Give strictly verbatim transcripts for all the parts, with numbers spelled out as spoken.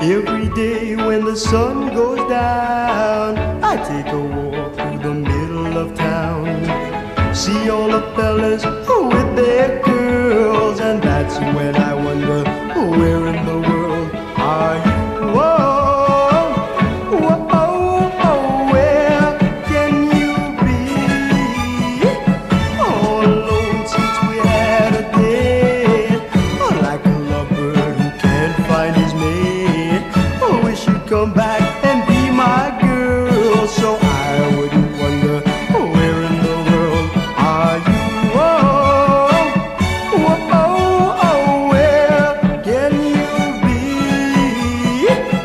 Every day when the sun goes down, I take a walk through the middle of town. See all the fellas with their girls, and that's when I wonder, where in the world are you? Whoa, whoa, oh, where can you be? All alone since we had a date, like a lovebird who can't find his mate. I wish you'd come back and be my girl, so I wouldn't wonder, where in the world are you? Whoa, whoa, oh, where can you be?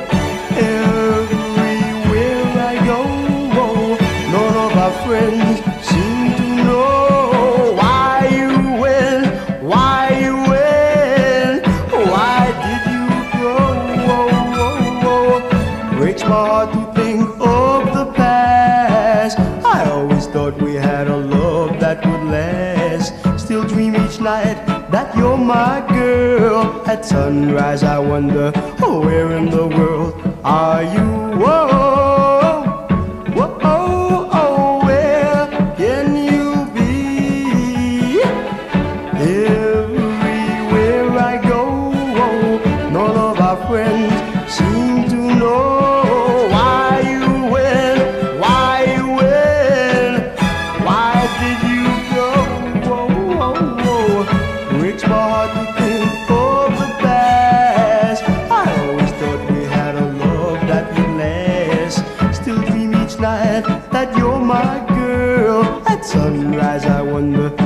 Everywhere I go, none of our friends seem to know why you went, why you went, why did you go? Breaks my heart to think of the past. I always thought we had a love that would last. Still dream each night that you're my girl. At sunrise I wonder, where in the world are you? Whoa, whoa, oh, oh, where can you be? Everywhere I go, none of our friends seem to know why you went, why you went, why did you go? Breaks my heart to think of the past. I always thought we had a love that would last. Still dream each night that you're my girl. At sunrise I wonder,